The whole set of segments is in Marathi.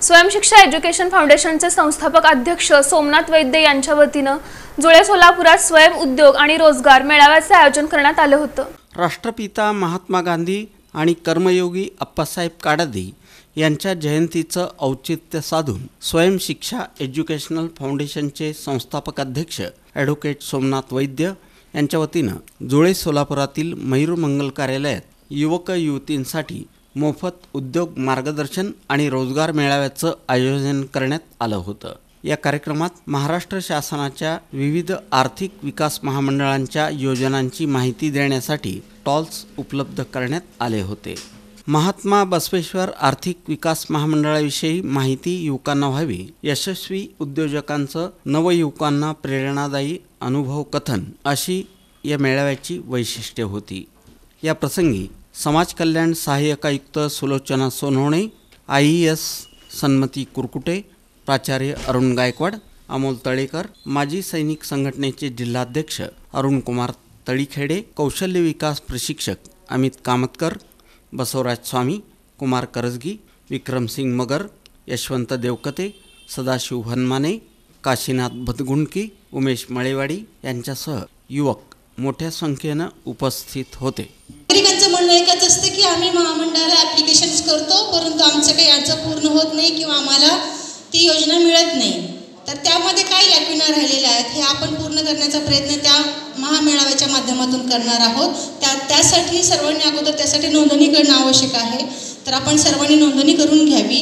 स्वयंशिक्षा एज्युकेशन फाउंडेशनचे संस्थापक अध्यक्ष सोमनाथ वैद्य यांच्या वतीने जुळे सोलापुरात स्वयं उद्योग आणि रोजगार मेळाव्याचे आयोजन करण्यात आले होते। राष्ट्रपिता महात्मा गांधी आणि कर्मयोगी अप्पासाहेब काडादी यांच्या जयंतीचं औचित्य साधून स्वयंशिक्षा एज्युकेशनल फाउंडेशनचे संस्थापक अध्यक्ष ॲडव्होकेट सोमनाथ वैद्य यांच्या वतीने जुळे सोलापुरातील मयूर मंगल कार्यालयात युवक युवतींसाठी मोफत उद्योग मार्गदर्शन आणि रोजगार मेळाव्याचं आयोजन करण्यात आलं होतं। या कार्यक्रमात महाराष्ट्र शासनाच्या विविध आर्थिक विकास महामंडळांच्या योजनांची माहिती देण्यासाठी स्टॉल्स उपलब्ध करण्यात आले होते। महात्मा बसवेश्वर आर्थिक विकास महामंडळाविषयी माहिती युवकांना व्हावी, यशस्वी उद्योजकांचं नवयुवकांना प्रेरणादायी अनुभव कथन अशी या मेळाव्याची वैशिष्ट्ये होती। या प्रसंगी समाज कल्याण सहाय्यक आयुक्त सुलोचना सोनवणे, IES सन्मती कुरकुटे, प्राचार्य अरुण गायकवाड, अमोल तळेकर, माजी सैनिक संघटनेचे जिल्हाध्यक्ष अरुण कुमार तळीखेडे, कौशल्य विकास प्रशिक्षक अमित कामतकर, बसवराज स्वामी, कुमार करजगी, विक्रमसिंग मगर, यशवंत देवकते, सदाशिव हनमाने, काशीनाथ भदगुंडकी, उमेश मळेवाडी यांच्यासह युवक मोठ्या संख्येने उपस्थित होते। नागरिकांचं म्हणणं एकच असतं की आम्ही महामंडळाला ॲप्लिकेशन्स करतो, परंतु आमचं काही अर्ज पूर्ण होत नाही किंवा आम्हाला ती योजना मिळत नाही। तर त्यामध्ये काय लॅक्युना राहिलेले आहेत हे आपण पूर्ण करण्याचा प्रयत्न त्या महामेळाव्याच्या माध्यमातून करणार आहोत। त्यासाठी सर्वांनी अगोदर त्यासाठी नोंदणी करणं आवश्यक आहे, तर आपण सर्वांनी नोंदणी करून घ्यावी।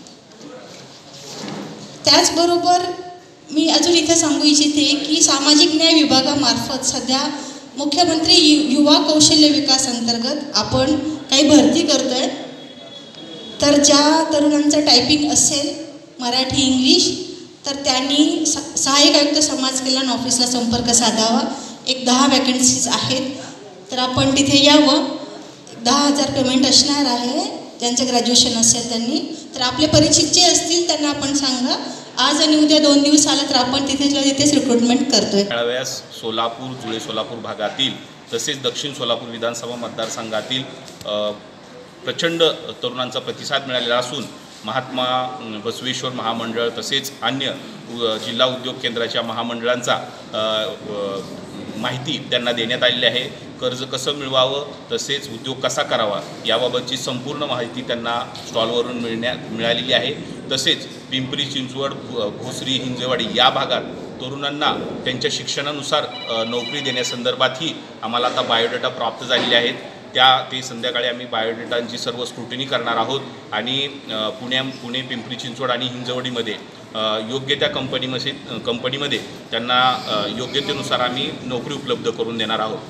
त्याचबरोबर मी अजून इथे सांगू इच्छिते की सामाजिक न्याय विभागामार्फत सध्या मुख्यमंत्री युवा कौशल्य विकास अंतर्गत आपण काही भरती करतोय। तर ज्या तरुणांचं टायपिंग असेल मराठी इंग्लिश तर त्यांनी सहाय्यक आयुक्त समाज कल्याण ऑफिसला संपर्क साधावा। एक 10 वॅकन्सीज आहेत, तर आपण तिथे यावं। 10,000 पेमेंट असणार आहे। ज्यांचं ग्रॅज्युएशन असेल त्यांनी, तर आपले परिचित जे असतील त्यांना आपण सांगा। आज आणि उद्या 2 दिवस आला तर आपण तिथेच रिक्रुटमेंट करतोय। मेळाव्यास सोलापूर, जुळे सोलापूर भागातील तसेच दक्षिण सोलापूर विधानसभा मतदारसंघातील प्रचंड तरुणांचा प्रतिसाद मिळालेला असून महात्मा बसवेश्वर महामंडळ तसेच अन्य जिल्हा उद्योग केंद्राच्या महामंडळांचा माहिती त्यांना देण्यात आलेली आहे। कर्ज कसं मिळवावं तसेच उद्योग कसा करावा याबाबतची संपूर्ण माहिती त्यांना स्टॉलवरून मिळालेली आहे। तसेच पिंपरी चिंचवड, भोसरी, हिंजेवाडी या भागात तरुणांना त्यांच्या शिक्षणानुसार नोकरी देण्यासंदर्भातही आम्हाला आता बायोडेटा प्राप्त झालेले आहेत। ते संध्याकाळी आम्ही बायोडेटांची सर्व स्क्रुटिनी करणार आहोत आणि पुणे, पिंपरी चिंचवड आणि हिंजवडीमध्ये योग्य त्या कंपनीमध्ये त्यांना योग्यतेनुसार आम्ही नोकरी उपलब्ध करून देणार आहोत।